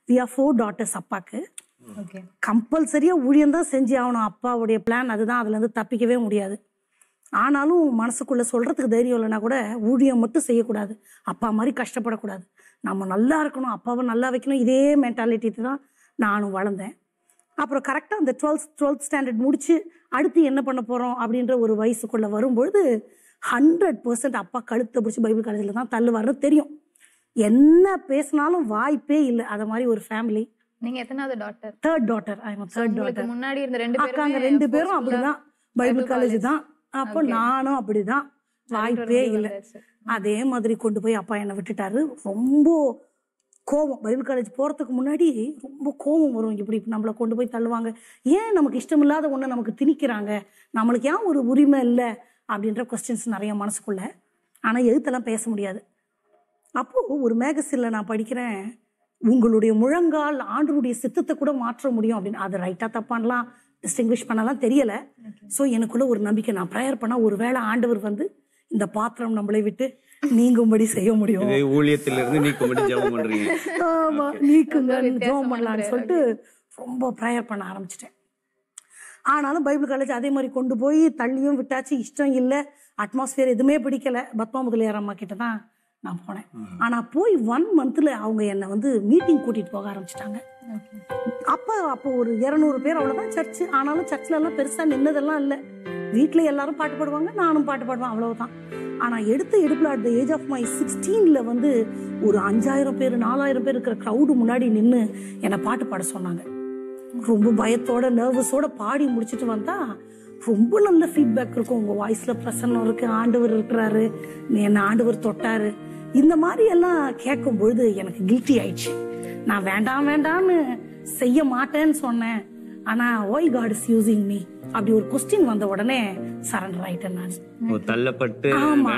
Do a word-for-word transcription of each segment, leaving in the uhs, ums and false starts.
We are four daughters அப்பாக்கு. கம்பல்சரியா ஊழியம் தான் செஞ்சு ஆகணும். அப்பாவுடைய பிளான் அதுதான், அதுல இருந்து தப்பிக்கவே முடியாது. ஆனாலும் மனசுக்குள்ள சொல்றதுக்கு தைரியம் இல்லைன்னா கூட ஊழியம் மட்டும் செய்யக்கூடாது, அப்பா மாதிரி கஷ்டப்படக்கூடாது, நம்ம நல்லா இருக்கணும், அப்பாவை நல்லா வைக்கணும், இதே மென்டாலிட்டி தான் நானும் வளர்ந்தேன். அப்புறம் கரெக்டாக அந்த டுவெல்த் டுவெல்த் ஸ்டாண்டர்ட் முடிச்சு அடுத்து என்ன பண்ண போகிறோம் அப்படின்ற ஒரு வயசுக்குள்ளே வரும்பொழுது ஹண்ட்ரட் பர்சன்ட் அப்பா கழுத்தை பிடிச்சி பைபிள் காலேஜில் தான் தள்ளுவாருன்னு தெரியும். என்ன பேசினாலும் வாய்ப்பே இல்லை. அதை மாதிரி ஒரு ஃபேமிலி. நீங்க எத்தனாவது daughter? Third daughter. I am third daughter. முன்னாடி இருந்த ரெண்டு பேரும் அக்காங்க ரெண்டு பேரும் அப்படிதான் பைபிள் காலேஜ் தான். அப்போ நானும் அப்படிதான், வாய்ப்பே இல்லை. அதே மாதிரி கொண்டு போய் அப்பா என்னை விட்டுட்டாரு. ரொம்ப கோபம். பைபிள் காலேஜ் போறதுக்கு முன்னாடி ரொம்ப கோபம் வரும். இப்படி நம்மளை கொண்டு போய் தள்ளுவாங்க, ஏன் நமக்கு இஷ்டம் இல்லாத ஒண்ணு நமக்கு திணிக்கிறாங்க, நம்மளுக்கு ஏன் ஒரு உரிமை இல்லை அப்படின்ற கொஸ்டின்ஸ் நிறைய மனசுக்குள்ள. ஆனா எழுத்தெல்லாம் பேச முடியாது. அப்போ ஒரு மேகசின்ல நான் படிக்கிறேன், உங்களுடைய முழங்கால் ஆண்டவருடைய சித்தத்தை கூட மாற்ற முடியும் அப்படின்னு. அது ரைட்டா தப்பான்லாம் டிஸ்டிங்விஷ் பண்ணலாம் தெரியல. ஸோ எனக்குள்ள ஒரு நம்பிக்கை, நான் ப்ரேயர் பண்ணா ஒரு வேளை ஆண்டவர் வந்து இந்த பாத்திரம் நம்மளை விட்டு நீங்கும்படி செய்ய முடியும், ஊழியத்திலிருந்து நீக்கும்படி ஜெபம் பண்றீங்க. ஆமா, நீக்குங்க ஜெபம் பண்ணலாம்னு சொல்லிட்டு ரொம்ப ப்ரேயர் பண்ண ஆரம்பிச்சிட்டேன். ஆனாலும் பைபிள் காலேஜ் அதே மாதிரி கொண்டு போய் தள்ளியும் விட்டாச்சு, இஷ்டம் இல்லை, அட்மாஸ்பியர் எதுவுமே பிடிக்கல. பத்மா முதலியார் அம்மா கிட்ட தான் நான் போனேன். ஆனா போய் ஒன் மந்த்ல அவங்க என்னை வந்து மீட்டிங் கூட்டிட்டு போக ஆரம்பிச்சிட்டாங்க. அப்ப அப்போ ஒரு இருநூறு பேர் அவ்வளவுதான் சர்ச்சு. ஆனாலும் சர்ச்ல எல்லாம் பெருசா நின்னதெல்லாம் இல்லை. வீட்டுல எல்லாரும் பாட்டு பாடுவாங்க, நானும் பாட்டு பாடுவேன், அவ்வளவுதான். ஆனா எடுத்த எடுப்புல at the age of my சிக்ஸ்டீன்ல வந்து ஒரு அஞ்சாயிரம் பேர் நாலாயிரம் பேர் இருக்கிற க்ரௌடு முன்னாடி நின்று என்னை பாட்டு பாட சொன்னாங்க. ரொம்ப பயத்தோட நர்வஸோட பாடி முடிச்சுட்டு வந்தா ரொம்ப நல்ல ஃபீட்பேக் இருக்கும். உங்க வாய்ஸ்ல பிரசன்னம் இருக்கு, ஆண்டவர் இருக்கிறாரு, என்ன ஆண்டவர் தொட்டாரு, இந்த மாதிரி எல்லாம் கேட்கும் பொழுது எனக்கு கில்ட்டி ஆயிடுச்சு. நான் வேண்டாம் வேண்டாம்னு செய்ய மாட்டேன்னு சொன்னேன். ஆனா why God is using me அப்படி ஒரு கொஸ்டின் வந்த உடனே சரண்டர் ஆயிட்டேன் நான். தள்ளப்பட்டு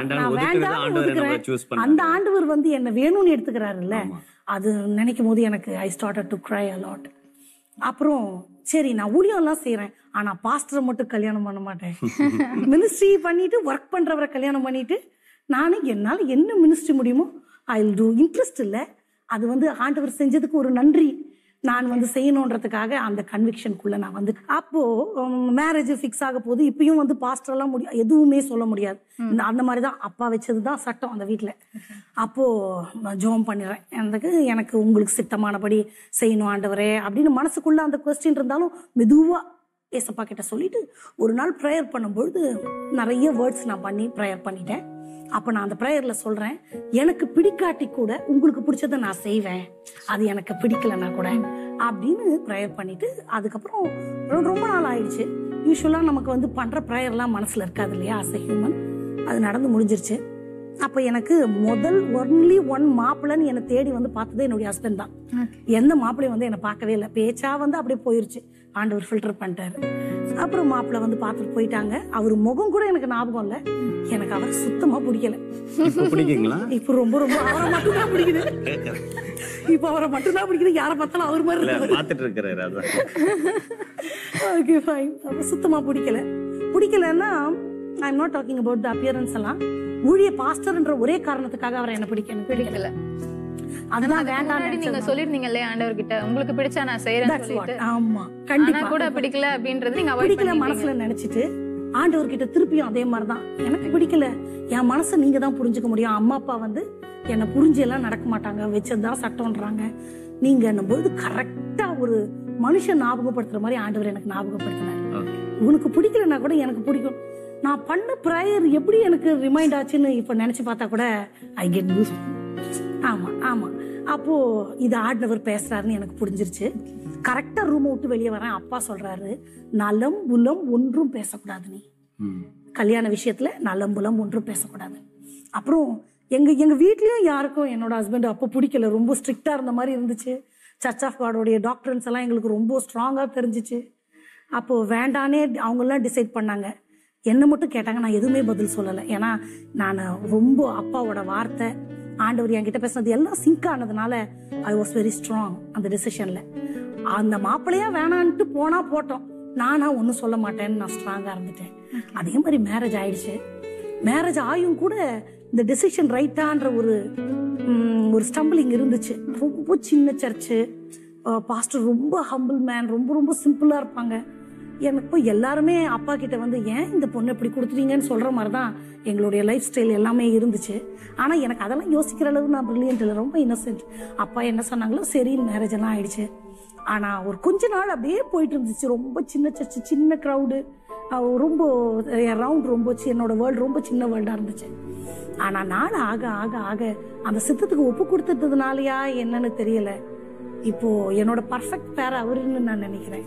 அந்த ஆண்டவர் வந்து என்ன வேணும்னு எடுத்துக்கிறாருல்ல, அது நினைக்கும் போது எனக்கு I started to cry a lot. அப்புறம் சரி நான் ஊழியம் எல்லாம் செய்யறேன், ஆனா பாஸ்டரை மட்டும் கல்யாணம் பண்ண மாட்டேன். மினிஸ்ட்ரி பண்ணிட்டு ஒர்க் பண்றவரை கல்யாணம் பண்ணிட்டு நானும் என்னால என்ன மினிஸ்ட்ரி முடியுமோ ஐ வில் டூ. இன்ட்ரெஸ்ட் இல்லை, அது வந்து ஆண்டவர் செஞ்சதுக்கு ஒரு நன்றி நான் வந்து செய்யணுன்றதுக்காக அந்த கன்விக்ஷனுக்குள்ள நான் வந்து. அப்போ மேரேஜ் ஃபிக்ஸ் ஆக போது. இப்பயும் வந்து பாஸ்டர் எல்லாம் முடியும் எதுவுமே சொல்ல முடியாது, அந்த மாதிரிதான் அப்பா வச்சதுதான் சட்டம் அந்த வீட்டுல. அப்போ ஜெபம் பண்ணிடுறேன், எனக்கு எனக்கு உங்களுக்கு சித்தமானபடி செய்யணும் ஆண்டவரே அப்படின்னு மனசுக்குள்ள அந்த கொஸ்டின் இருந்தாலும் மெதுவா ஏசப்பா கிட்ட சொல்லிட்டு ஒரு நாள் ப்ரேயர் பண்ணும்பொழுது நிறைய வேர்ட்ஸ் நான் பண்ணி ப்ரேயர் பண்ணிட்டேன். அப்ப நான் அந்த ப்ரேயர்ல சொல்றேன், எனக்கு பிடிக்காட்டி கூட உங்களுக்கு பிடிச்சதை நான் செய்வேன், அது எனக்கு பிடிக்கலன்னா கூட அப்படின்னு ப்ரேயர் பண்ணிட்டு அதுக்கப்புறம் ரொம்ப நாள் ஆயிடுச்சு. யூஸ்வலா நமக்கு வந்து பண்ற ப்ரேயர்லாம் மனசுல இருக்காது இல்லையா, ஆஸ் எ ஹியூமன். அது நடந்து முடிஞ்சிருச்சு. அப்ப எனக்கு முதல் ஒன்லி ஒன் மாப்பிள்ளைன்னு என்னை தேடி வந்து பார்த்ததே என்னுடைய ஹஸ்பண்ட் தான். எந்த மாப்பிள்ளையும் வந்து என்னை பார்க்கவே இல்லை, பேச்சா வந்து அப்படியே போயிருச்சு, ஆண்டவர் ஃபில்டர் பண்ணிட்டாரு. அப்புறம் மாப்பிள்ளை வந்து பார்த்துட்டு போயிட்டாங்க. அவர் முகம் கூட எனக்கு ஞாபகம் இல்லை, எனக்கு அவரை சுத்தமா பிடிக்கல. இப்ப ரொம்ப ரொம்ப அவரை மட்டும் தான் பிடிக்குது, இப்ப அவரை மட்டும் தான் பிடிக்குது, யாரை பார்த்தாலும் அவர் மாதிரி பார்த்துட்டு இருக்கிறாரு. Okay fine. சுத்தமா பிடிக்கல. பிடிக்கலன்னா I am not talking about the appearance எல்லாம், ஊழிய பாஸ்டர்ன்ற ஒரே காரணத்துக்காக அவரை என்ன பிடிக்க எனக்கு பிடிக்கல. அதெல்லாம் வேண்டாம் நீங்க சொல்லிருந்தீங்க இல்லையா ஆண்டவர் கிட்ட, உங்களுக்கு பிடிச்சா நான் செய்யறேன்னு சொல்லிட்டு. ஆமா கண்டிப்பா கூட பிடிக்கல அப்படின்றது நீங்க அவாய்ட் பிடிக்கல மனசுல நினைச்சிட்டு ஆண்டவர் கிட்ட திருப்பியும் அதே மாதிரிதான், எனக்கு பிடிக்கல, என் மனசை நீங்க தான் புரிஞ்சுக்க முடியும், அம்மா அப்பா வந்து என்னை புரிஞ்சு எல்லாம் நடக்க மாட்டாங்க, வச்சதுதான் சட்டம்ன்றாங்க நீங்க என்னும்போது கரெக்டா ஒரு மனுஷன் ஞாபகப்படுத்துற மாதிரி ஆண்டவர் எனக்கு ஞாபகப்படுத்தினார். உனக்கு பிடிக்கலன்னா கூட எனக்கு பிடிக்கும். நான் பண்ண ப்ரேயர் எப்படி எனக்கு ரிமைண்ட் ஆச்சுன்னு இப்ப நினைச்சு பார்த்தா கூட ஐ கெட் யூஸ். ஆமா ஆமா அப்போ இது ஆண்டவர் பேசுறாருன்னு எனக்கு புரிஞ்சிருச்சு. கரெக்டா ரூம் விட்டு வெளியே வரேன், அப்பா சொல்றாரு, நலம் புலம் ஒன்றும் பேசக்கூடாது, நீ கல்யாண விஷயத்துல நலம் புலம் ஒன்றும் பேசக்கூடாது. அப்புறம் எங்க எங்க வீட்லயும் யாருக்கும் என்னோட ஹஸ்பண்ட் அப்போ பிடிக்கல, ரொம்ப ஸ்ட்ரிக்டா இருந்த மாதிரி இருந்துச்சு. சர்ச் ஆஃப் காடோடைய டாக்டர்ஸ் எல்லாம் எங்களுக்கு ரொம்ப ஸ்ட்ராங்கா தெரிஞ்சிச்சு. அப்போ வேண்டானே அவங்க எல்லாம் டிசைட் பண்ணாங்க. என்ன மட்டும் கேட்டாங்க, நான் எதுவுமே பதில் சொல்லலை. ஏன்னா நான் ரொம்ப அப்பாவோட வார்த்தை ஆண்டவர் என்கிட்ட பேசுனது எல்லாம் சிங்க் ஆனதுனால ஐ வாஸ் வெரி ஸ்ட்ராங் அந்த டிசிஷன்ல. அந்த மாப்பிள்ளையா வேணான்ட்டு போனா போட்டோம், நானா ஒன்னும் சொல்ல மாட்டேன்னு நான் ஸ்ட்ராங்கா இருந்துட்டேன். அதே மாதிரி மேரேஜ் ஆயிடுச்சு. மேரேஜ் ஆயும் கூட இந்த டெசிஷன் ரைட்டான்ற ஒரு ஒரு ஸ்டம்பிளிங் இருந்துச்சு. ரொம்ப சின்ன சர்ச்சு, பாஸ்டர் ரொம்ப ஹம்பிள் மேன், ரொம்ப ரொம்ப சிம்பிளா இருப்பாங்க. எனக்கு எல்லாருமே அப்பா கிட்ட வந்து ஏன் இந்த பொண்ணு இப்படி கொடுத்துட்டீங்கன்னு சொல்ற மாதிரி தான் எங்களுடைய லைஃப் ஸ்டைல் எல்லாமே இருந்துச்சு. ஆனா எனக்கு அதெல்லாம் யோசிக்கிற அளவு நான் பிரில்லியன்ட் இல்லை, ரொம்ப இன்னசென்ட். அப்பா என்ன சொன்னாங்களோ சரி, மேரேஜ் எல்லாம் ஆயிடுச்சு. ஆனா ஒரு கொஞ்ச நாள் அப்படியே போயிட்டு இருந்துச்சு. ரொம்ப சின்ன சர்ச்சு, சின்ன க்ரௌடு, ரொம்ப ரவுண்ட், ரொம்ப என்னோட வேர்ல்டு ரொம்ப சின்ன வேர்ல்டா இருந்துச்சு. ஆனா நாள் ஆக ஆக ஆக அந்த சித்தத்துக்கு ஒப்பு கொடுத்ததுனாலயா என்னன்னு தெரியல, இப்போ என்னோட பர்ஃபெக்ட் பேர் அவருன்னு நான் நினைக்கிறேன்.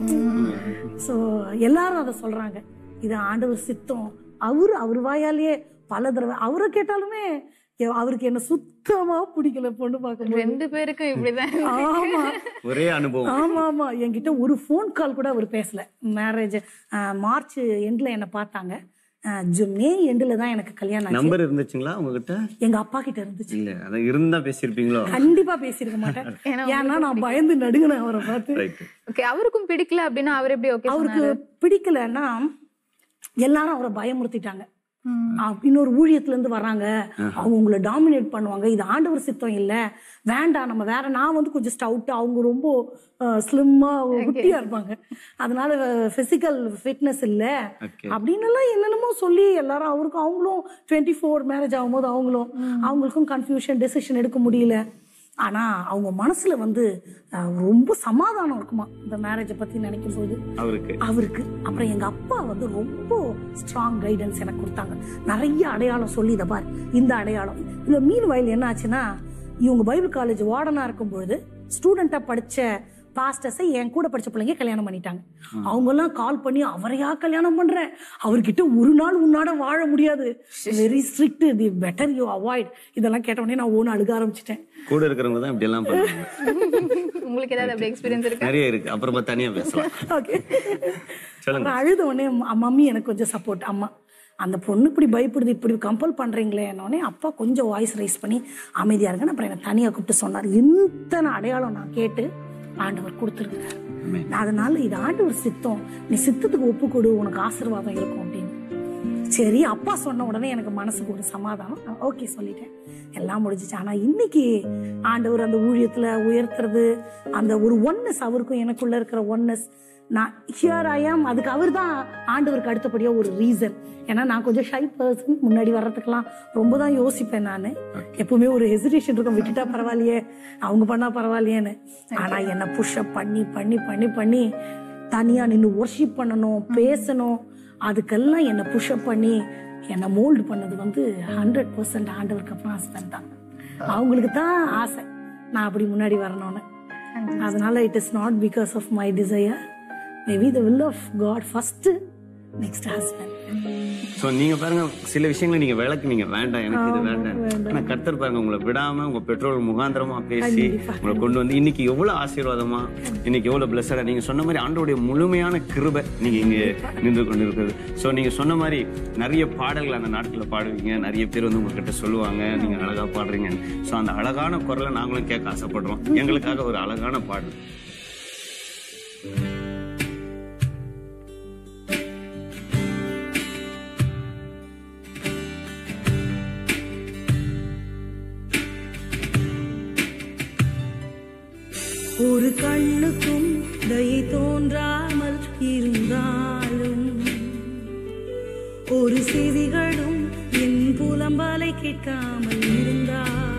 சோ எல்லாரும் அதை சொல்றாங்க, இது ஆண்டவர் சித்தம். அவரு அவர் வாயாலேயே பல தடவை அவரை கேட்டாலுமே அவருக்கு என்ன சுத்தமா பிடிக்கல பொண்ணு பார்க்க. ரெண்டு பேருக்கும் இப்படிதான். ஆமா, ஒரே அனுபவம். ஆமா ஆமா என்கிட்ட ஒரு போன் கால் கூட அவர் பேசல. மேரேஜ் மார்ச் எண்ட்ல என்ன பார்த்தாங்க, மே எண்ட்ல தான் எனக்கு கல்யாணம். நம்பர் இருந்துச்சுங்களா உங்ககிட்ட? எங்க அப்பா கிட்ட இருந்துச்சு. இல்ல அத இருந்தா பேசிருப்பீங்களோ? கண்டிப்பா பேசிருக்க மாட்டேன், ஏன்னா நான் பயந்து நடுங்கினேன் அவரை பார்த்து. ஓகே, அவருக்கும் பிடிக்கல அப்படின்னா அவர் எப்படி ஓகே? அவருக்கு பிடிக்கலன்னா எல்லாரும் அவரை பயமுறுத்திட்டாங்க. இன்னொரு ஊழியத்துல இருந்து வர்றாங்க, அவங்க உங்களை டாமினேட் பண்ணுவாங்க, இது ஆண்டவர் சித்தம் இல்ல, வேண்டாம் நம்ம வேற. நான் வந்து கொஞ்சம் ஸ்டவுட், அவங்க ரொம்ப ஸ்லிம்மா குட்டியா இருப்பாங்க, அதனால பிசிக்கல் ஃபிட்னஸ் இல்ல அப்படின்னு எல்லாம் என்னென்னமோ சொல்லி எல்லாரும் அவருக்கும் அவங்களும் டுவெண்ட்டி ஃபோர் மேரேஜ் ஆகும்போது அவங்களும் அவங்களுக்கும் கன்ஃபியூஷன், டெசிஷன் எடுக்க முடியல. ஆனா அவங்க மனசுல வந்து ரொம்ப சமாதானம் இருக்குமா இந்த மேரேஜை பத்தி நினைக்கும் போது அவருக்கு அவருக்கு அப்புறம் எங்க அப்பா வந்து ரொம்ப ஸ்ட்ராங் கைடன்ஸ் எனக்கு கொடுத்தாங்க. நிறைய அடையாளம் சொல்லி, இதை பாரு இந்த அடையாளம். இதுல மீன் வயல் என்ன ஆச்சுன்னா, இவங்க பைபிள் காலேஜ் வார்டனா இருக்கும் பொழுது ஸ்டூடெண்டா படிச்ச பாஸ்டர்ஸை என் கூட படிச்ச பிள்ளைங்க கல்யாணம் பண்ணிட்டாங்க. அவங்க எல்லாம் கால் பண்ணி அவரையா கல்யாணம் பண்றேன், அவர்கிட்ட ஒரு நாள் உன்னாட வாழ முடியாது, very strict, the better you avoid. இதெல்லாம் கேட்ட உடனே நான் ஓன அழுக ஆரம்பிச்சிட்டேன். கூட இருக்கிறவங்க தான் இப்படி எல்லாம் பண்ணுவாங்க. உங்களுக்கு ஏதாவது அப்படி எக்ஸ்பீரியன்ஸ் இருக்கு? நிறைய இருக்கு, அப்புறமா தனியா பேசலாம். ஓகே, அழுத உடனே மம்மி எனக்கு கொஞ்சம் சப்போர்ட். அம்மா அந்த பொண்ணு இப்படி பயப்படுது, இப்படி கம்பல் பண்றீங்களே என்னோடனே அப்பா கொஞ்சம் வாய்ஸ் ரைஸ் பண்ணி அமைதியா இருக்குன்னு அப்புறம் என்ன தனியா கூப்பிட்டு சொன்னார். இத்தனை அடையாளம் நான் கேட்டு ஆண்டவர் கொடுத்துருக்கிறார். அதனால இது ஆண்டவர் சித்தம், நீ சித்தத்துக்கு ஒப்பு கொடு, உனக்கு ஆசீர்வாதம் இருக்கும் அப்படின்னு. சரி, அப்பா சொன்ன உடனே எனக்கு மனசுக்கு ஒரு சமாதானம், ஓகே சொல்லிட்டேன், எல்லாம் முடிஞ்சிச்சு. ஆனா இன்னைக்கு ஆண்டவர் அந்த ஊழியத்துல உயர்த்துறது, அந்த ஒரு ஒன்னஸ், அவருக்கும் எனக்குள்ள இருக்கிற ஒன்னஸ், நான் ஹியர் ஐ ஆம், அதுக்கு அவர் தான் ஆண்டவருக்கு அடுத்தபடியா ஒரு ரீசன். ஏன்னா நான் கொஞ்சம் ஷை பர்சன், முன்னாடி வர்றதுக்கெல்லாம் ரொம்ப தான் யோசிப்பேன். நான் எப்பவுமே ஒரு ஹெசிடேஷன் இருக்கும், விட்டுட்டா பரவாயில்லையே, அவங்க பண்ணா பரவாயில்லையேன்னு. ஆனா என்ன புஷ்அப் பண்ணி பண்ணி பண்ணி பண்ணி தனியா நின்று ஒர்ஷிப் பண்ணணும், பேசணும், அதுக்கெல்லாம் என்ன புஷ்அப் பண்ணி என்னை மோல்டு பண்ணது வந்து ஹண்ட்ரட் பர்சன்ட் ஆண்டவருக்கு அப்புறம் ஹஸ்பண்ட் தான். அவங்களுக்கு தான் ஆசை நான் அப்படி முன்னாடி வரணும்னு. அதனால it is not because of my desire, maybe the will of God first, next husband. So நீங்க பாருங்க, சில விஷயங்களை நீங்க விளக்குனீங்க, வேண்டாம் எனக்கு இது வேண்டாம். ஆனா கர்த்தர் பாருங்க உங்களை விடாம உங்க பெற்றோர் முகாந்திரமா பேசி உங்களை கொண்டு வந்து இன்னைக்கு எவ்வளவு ஆசீர்வாதமா, இன்னைக்கு எவ்வளவு பிளஸடா, நீங்க சொன்ன மாதிரி ஆண்டவருடைய முழுமையான கிருபை நீங்க இங்க நின்று கொண்டு இருக்கிறது. சோ நீங்க சொன்ன மாதிரி நிறைய பாடல்கள் அந்த நாட்கள்ல பாடுவீங்க, நிறைய பேர் வந்து உங்ககிட்ட சொல்லுவாங்க நீங்க அழகா பாடுறீங்க. சோ அந்த அழகான குரலை நாங்களும் கேட்க ஆசைப்படுறோம். எங்களுக்காக ஒரு அழகான பாடல். ஒரு கண்ணுக்கும் தயை தோன்றாமல் இருந்தாலும், ஒரு செவிகளும் என் புலம்பலை கேட்காமல் இருந்தால்,